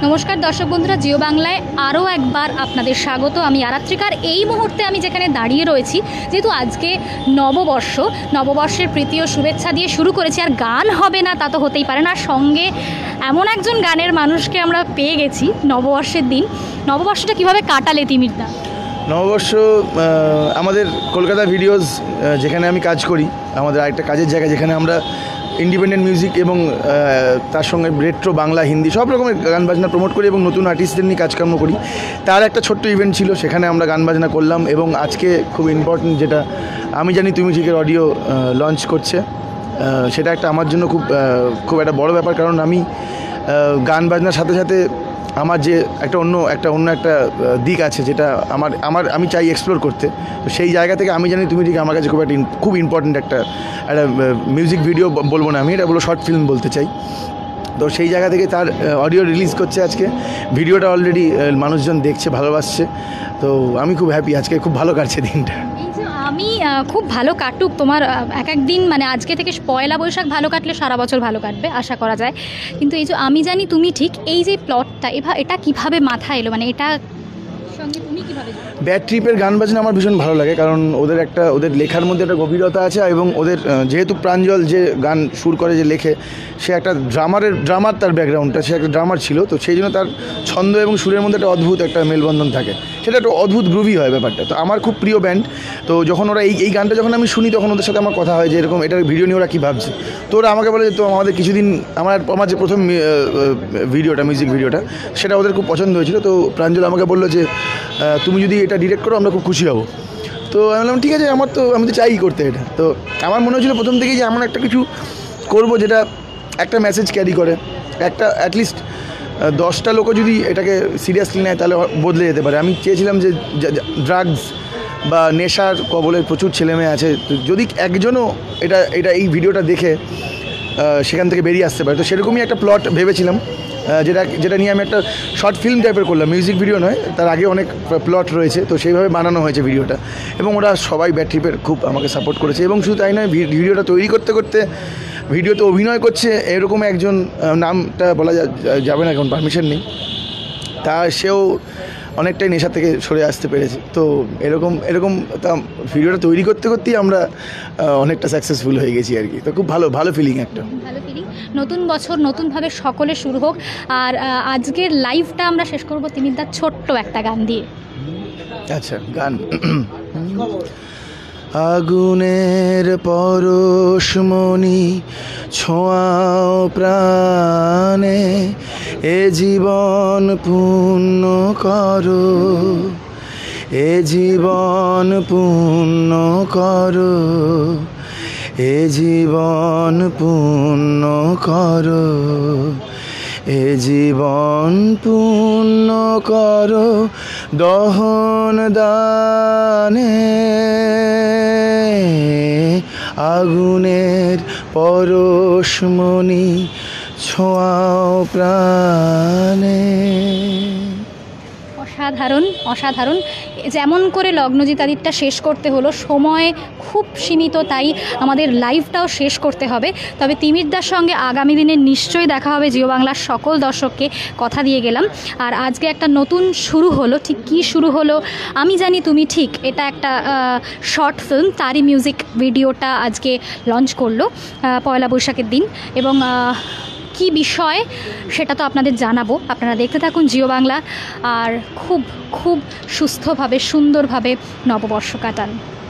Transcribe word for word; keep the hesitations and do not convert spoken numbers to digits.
নমস্কার দর্শক বন্ধুরা, জিও বাংলায় আরও একবার আপনাদের স্বাগত। আমি আরাত্রিকার। এই মুহূর্তে আমি যেখানে দাঁড়িয়ে রয়েছি, যেহেতু আজকে নববর্ষ, নববর্ষের প্রীতি ও শুভেচ্ছা দিয়ে শুরু করেছি, আর গান হবে না তা তো হতেই পারে না। সঙ্গে এমন একজন গানের মানুষকে আমরা পেয়ে গেছি নববর্ষের দিন। নববর্ষটা কীভাবে কাটালে তিমিরদা? নববর্ষ আমাদের কলকাতা ভিডিওস যেখানে আমি কাজ করি, আমাদের আরেকটা কাজের জায়গা যেখানে আমরা ইন্ডিপেন্ডেন্ট মিউজিক এবং তার সঙ্গে রেট্রো বাংলা হিন্দি সব রকমের গান বাজনা প্রমোট করি এবং নতুন আর্টিস্টদের নিয়ে কাজকর্ম করি। তার একটা ছোট্ট ইভেন্ট ছিল, সেখানে আমরা গান বাজনা করলাম। এবং আজকে খুব ইম্পর্টেন্ট, যেটা আমি জানি তুমি ঠিকের অডিও লঞ্চ করছে, সেটা একটা আমার জন্য খুব খুব একটা বড় ব্যাপার। কারণ আমি গান বাজনার সাথে সাথে আমার যে একটা অন্য একটা অন্য একটা দিক আছে, যেটা আমার আমার আমি চাই এক্সপ্লোর করতে। তো সেই জায়গা থেকে আমি জানি তুমি ঠিক আমার কাছে খুব একটা খুব ইম্পর্ট্যান্ট একটা একটা মিউজিক ভিডিও বলবো না, আমি এটা বলবো শর্ট ফিল্ম বলতে চাই। তো সেই জায়গা থেকে তার অডিও রিলিজ করছে আজকে। ভিডিওটা অলরেডি মানুষজন দেখছে, ভালোবাসছে। তো আমি খুব হ্যাপি, আজকে খুব ভালো কাটছে দিনটা। আমি খুব ভালো কাটুক তোমার এক এক দিন, মানে আজকে থেকে পয়লা বৈশাখ ভালো কাটলে সারা বছর ভালো কাটবে আশা করা যায়। কিন্তু এই যে আমি জানি তুমি ঠিক, এই যে প্লটটা এভাবে এটা কিভাবে মাথায় এলো, মানে এটা সঙ্গে তুমি কিভাবে? ব্যাড ট্রিপের গান বাজনা আমার ভীষণ ভালো লাগে, কারণ ওদের একটা ওদের লেখার মধ্যে একটা গভীরতা আছে। এবং ওদের যেহেতু প্রাঞ্জল যে গান সুর করে, যে লেখে, সে একটা ড্রামারের ড্রামার তার ব্যাকগ্রাউন্ডটা, সে একটা ড্রামার ছিল। তো সেই জন্য তার ছন্দ এবং সুরের মধ্যে একটা অদ্ভুত একটা মেলবন্ধন থাকে, সেটা একটা অদ্ভুত গ্রুভি হয় ব্যাপারটা। তো আমার খুব প্রিয় ব্যান্ড। তো যখন ওরা এই এই গানটা যখন আমি শুনি, তখন ওদের সাথে আমার কথা হয় যে এরকম এটার ভিডিও নিয়ে ওরা কী ভাবছে। তো ওরা আমাকে বলে যে তো আমাদের কিছুদিন আমার আমার যে প্রথম ভিডিওটা মিউজিক ভিডিওটা সেটা ওদের খুব পছন্দ হয়েছিল। তো প্রাঞ্জল আমাকে বললো যে তুমি যদি এটা ডিরেক্ট করো আমরা খুব খুশি হব। তো আমি বললাম ঠিক আছে, আমার তো আমি তো চাই করতে এটা। তো আমার মনে হয়েছিল প্রথম থেকেই যে এমন একটা কিছু করবো যেটা একটা মেসেজ ক্যারি করে, একটা অ্যাটলিস্ট দশটা লোকও যদি এটাকে সিরিয়াসলি নেয় তাহলে বদলে যেতে পারে। আমি চেয়েছিলাম যে ড্রাগস বা নেশার কবলে প্রচুর ছেলেমেয়ে আছে, তো যদি একজনও এটা এটা এই ভিডিওটা দেখে সেখান থেকে বেরিয়ে আসতে পারে। তো সেরকমই একটা প্লট ভেবেছিলাম, যেটা যেটা নিয়ে আমি একটা শর্ট ফিল্ম টাইপের করলাম, মিউজিক ভিডিও নয়, তার আগে অনেক প্লট রয়েছে। তো সেইভাবে বানানো হয়েছে ভিডিওটা, এবং ওরা সবাই ব্যাড ট্রিপের খুব আমাকে সাপোর্ট করেছে। এবং শুধু তাই নয়, ভিডিওটা তৈরি করতে করতে ভিডিওতে অভিনয় করছে এরকম একজন, নামটা বলা যাবে না কারণ পারমিশন নেই, তা সেও অনেকটাই নেশা থেকে সরে আসতে পেরেছে। তো এরকম এরকম তা ভিডিওটা তৈরি করতে করতেই আমরা অনেকটা সাকসেসফুল হয়ে গেছি আর কি। তো খুব ভালো ভালো ফিলিং, একটা ভালো ফিলিং। নতুন বছর নতুনভাবে সকলে শুরু হোক। আর আজকের লাইভটা আমরা শেষ করবো তিমিরদার ছোট্ট একটা গান দিয়ে। আচ্ছা, গান। আগুনের পরশমণি ছোঁয়াও প্রাণে, এ জীবন পূর্ণ করো, এ জীবন পূর্ণ করো, এ জীবন পূর্ণ করো, এ জীবন পূর্ণ করো দহন দানে, আগুনের পরশমণি ছোঁয়াও প্রাণে। অসাধারণ অসাধারণ। যেমন করে লগ্নজিতাদিতটা শেষ করতে হলো, সময় খুব সীমিত, তাই আমাদের লাইভটাও শেষ করতে হবে। তবে তিমিরদার সঙ্গে আগামী দিনে নিশ্চয়ই দেখা হবে, জিও বাংলার সকল দর্শককে কথা দিয়ে গেলাম। আর আজকে একটা নতুন শুরু হলো, ঠিক কী শুরু হলো আমি জানি তুমি ঠিক, এটা একটা শর্ট ফিল্ম, তারই মিউজিক ভিডিওটা আজকে লঞ্চ করলো পয়লা বৈশাখের দিন। এবং কী বিষয় সেটা তো আপনাদের জানাবো, আপনারা দেখতে থাকুন জিও বাংলা। আর খুব খুব সুস্থভাবে সুন্দরভাবে নববর্ষ কাটান।